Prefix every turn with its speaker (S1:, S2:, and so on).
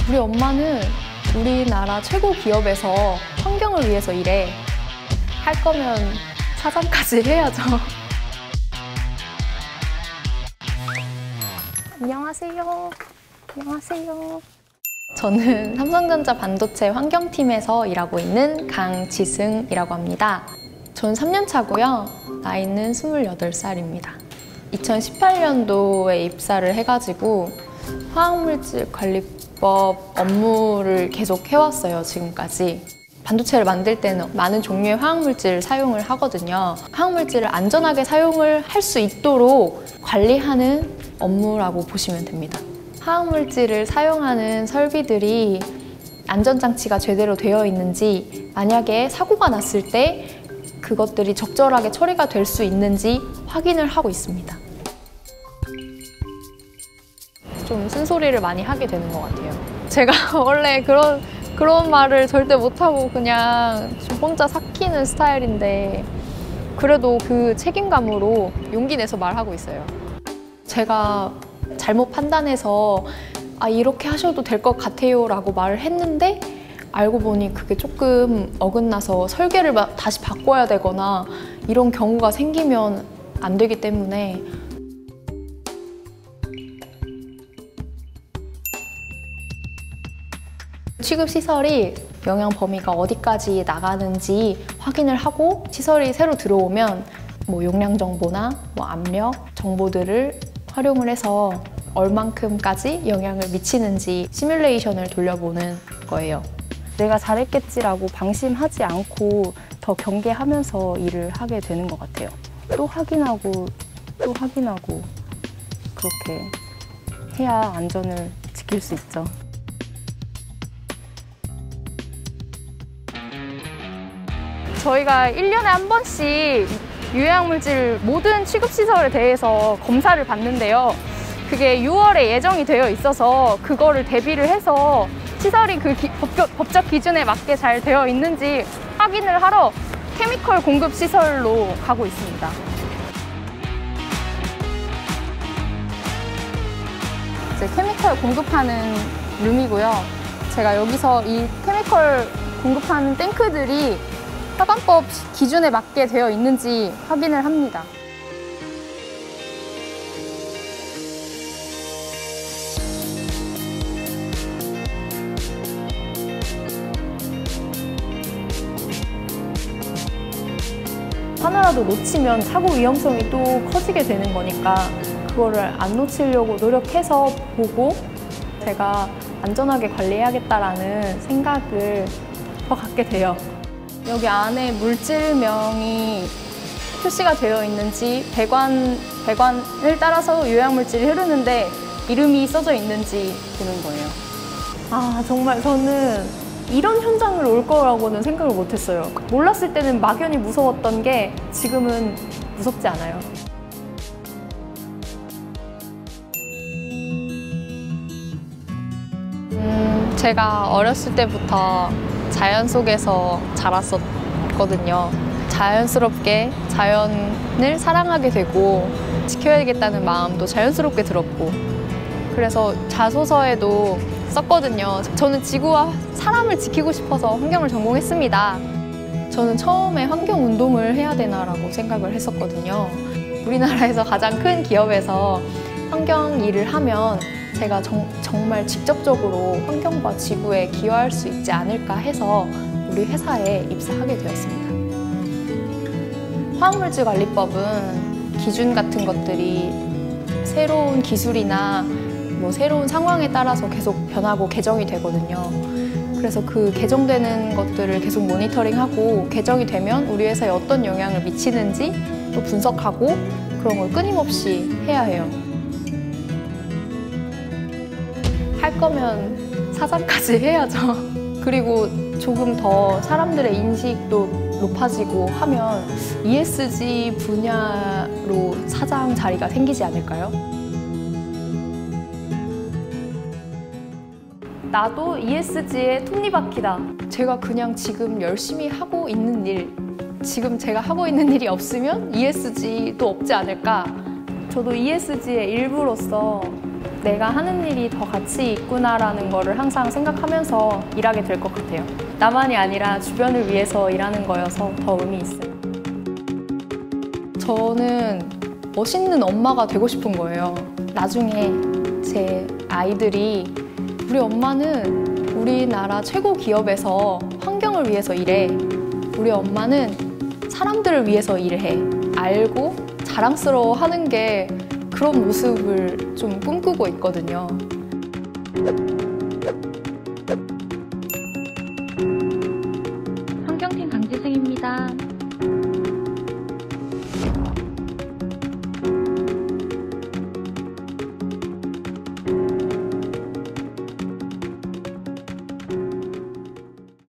S1: 우리 엄마는 우리나라 최고 기업에서 환경을 위해서 일해. 할 거면 사장까지 해야죠. 안녕하세요. 안녕하세요. 저는 삼성전자 반도체 환경팀에서 일하고 있는 강지승이라고 합니다. 전 3년 차고요. 나이는 28살입니다. 2018년도에 입사를 해가지고 화학물질 관리법 업무를 계속 해왔어요, 지금까지. 반도체를 만들 때는 많은 종류의 화학물질을 사용을 하거든요. 화학물질을 안전하게 사용을 할 수 있도록 관리하는 업무라고 보시면 됩니다. 화학물질을 사용하는 설비들이 안전장치가 제대로 되어 있는지, 만약에 사고가 났을 때 그것들이 적절하게 처리가 될 수 있는지 확인을 하고 있습니다. 좀 쓴소리를 많이 하게 되는 것 같아요. 제가 원래 그런 말을 절대 못하고 그냥 좀 혼자 삭히는 스타일인데, 그래도 그 책임감으로 용기 내서 말하고 있어요. 제가 잘못 판단해서 이렇게 하셔도 될 것 같아요 라고 말을 했는데, 알고 보니 그게 조금 어긋나서 설계를 다시 바꿔야 되거나 이런 경우가 생기면 안 되기 때문에 취급시설이 영향 범위가 어디까지 나가는지 확인을 하고, 시설이 새로 들어오면 용량 정보나 압력 정보들을 활용을 해서 얼만큼까지 영향을 미치는지 시뮬레이션을 돌려보는 거예요. 내가 잘했겠지라고 방심하지 않고 더 경계하면서 일을 하게 되는 것 같아요. 또 확인하고 또 확인하고 그렇게 해야 안전을 지킬 수 있죠. 저희가 1년에 한 번씩 유해물질 모든 취급시설에 대해서 검사를 받는데요. 그게 6월에 예정이 되어 있어서 그거를 대비를 해서 시설이 그 법적 기준에 맞게 잘 되어 있는지 확인을 하러 케미컬 공급 시설로 가고 있습니다. 이제 케미컬 공급하는 룸이고요. 제가 여기서 이 케미컬 공급하는 탱크들이 화관법 기준에 맞게 되어 있는지 확인을 합니다. 하나라도 놓치면 사고 위험성이 또 커지게 되는 거니까 그거를 안 놓치려고 노력해서 보고, 제가 안전하게 관리해야겠다라는 생각을 더 갖게 돼요. 여기 안에 물질명이 표시가 되어 있는지, 배관을 따라서 유해물질이 흐르는데 이름이 써져 있는지 보는 거예요. 정말 저는 이런 현장을 올 거라고는 생각을 못했어요. 몰랐을 때는 막연히 무서웠던 게 지금은 무섭지 않아요. 제가 어렸을 때부터 자연 속에서 자랐었거든요. 자연스럽게 자연을 사랑하게 되고 지켜야겠다는 마음도 자연스럽게 들었고, 그래서 자소서에도 썼거든요. 저는 지구와 사람을 지키고 싶어서 환경을 전공했습니다. 저는 처음에 환경운동을 해야 되나라고 생각을 했었거든요. 우리나라에서 가장 큰 기업에서 환경 일을 하면 제가 정말 직접적으로 환경과 지구에 기여할 수 있지 않을까 해서 우리 회사에 입사하게 되었습니다. 화학물질 관리법은 기준 같은 것들이 새로운 기술이나 새로운 상황에 따라서 계속 변하고 개정이 되거든요. 그래서 그 개정되는 것들을 계속 모니터링하고, 개정이 되면 우리 회사에 어떤 영향을 미치는지 또 분석하고, 그런 걸 끊임없이 해야 해요. 할 거면 사장까지 해야죠. 그리고 조금 더 사람들의 인식도 높아지고 하면 ESG 분야로 사장 자리가 생기지 않을까요? 나도 ESG의 톱니바퀴다. 제가 그냥 지금 열심히 하고 있는 일, 지금 제가 하고 있는 일이 없으면 ESG도 없지 않을까. 저도 ESG의 일부로서 내가 하는 일이 더 가치 있구나라는 거를 항상 생각하면서 일하게 될 것 같아요. 나만이 아니라 주변을 위해서 일하는 거여서 더 의미 있어요. 저는 멋있는 엄마가 되고 싶은 거예요. 나중에 제 아이들이 우리 엄마는 우리나라 최고 기업에서 환경을 위해서 일해. 우리 엄마는 사람들을 위해서 일해. 알고 자랑스러워 하는 게 그런 모습을 좀 꿈꾸고 있거든요.